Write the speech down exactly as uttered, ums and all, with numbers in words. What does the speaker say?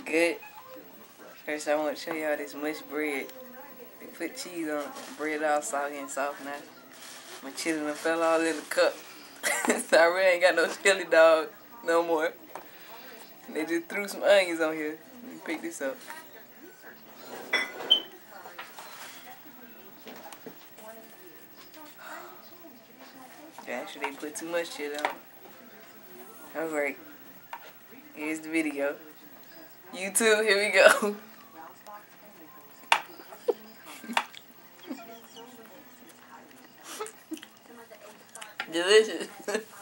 good. First, I want to show y'all this mush bread. They put cheese on it. Bread all soggy and soft now. My chili fell all in the cup. So I really ain't got no chili dog no more. They just threw some onions on here. Let me pick this up. Actually, they put too much chili on it. Alright. Here's the video. YouTube, here we go. Delicious.